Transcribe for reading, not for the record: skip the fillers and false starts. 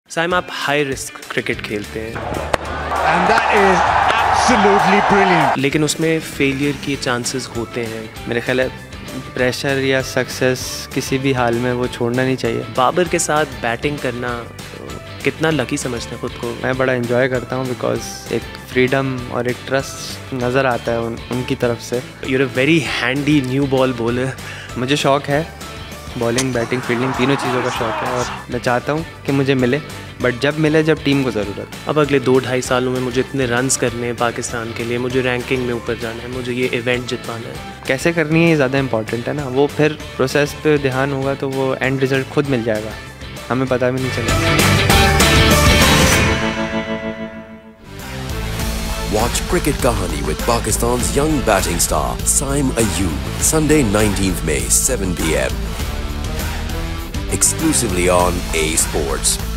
साइम, आप high risk cricket खेलते हैं And that is absolutely brilliant. लेकिन उसमें फेलियर के चांसेस होते हैं। मेरे ख्याल है प्रेशर या सक्सेस किसी भी हाल में वो छोड़ना नहीं चाहिए। बाबर के साथ बैटिंग करना कितना लकी समझते हैं खुद को? मैं बड़ा एंजॉय करता हूँ बिकॉज एक फ्रीडम और एक ट्रस्ट नज़र आता है उनकी तरफ से। You're a very handy new ball bowler. मुझे शौक़ है बॉलिंग, बैटिंग, फील्डिंग तीनों चीज़ों का शौक़ है और मैं चाहता हूँ कि मुझे मिले, बट जब मिले जब टीम को ज़रूरत। अब अगले 2-2.5 सालों में मुझे इतने रन्स करने हैं पाकिस्तान के लिए, मुझे रैंकिंग में ऊपर जाना है, मुझे ये इवेंट जितवाना है। कैसे करनी है ये ज़्यादा इंपॉर्टेंट है ना, वो फिर प्रोसेस पे ध्यान होगा तो वो एंड रिजल्ट खुद मिल जाएगा, हमें पता भी नहीं चलेगा। Watch Cricket Kahani with Pakistan's young batting star Saim Ayub, Sunday 19th May 7 p.m. exclusively on A Sports.